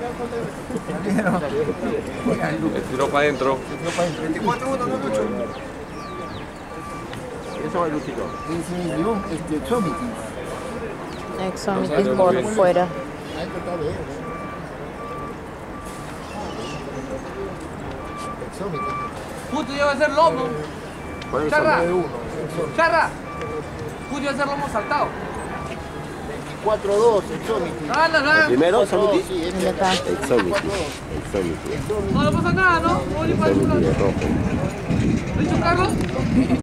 Tiró para adentro. 24-1, no Lucho. Eso va Luchito. Exomitis por fuera. Justo iba a ser lomo. Charra. Charra. Justo iba a ser lomo saltado. 24-2, Exomity. Nada. Primero, Exomity. Sí, Ya está. Exomity. No pasa nada, ¿no? No voy a ir para ningún lado. Exomity de rojo. ¿Lo ha dicho Carlos?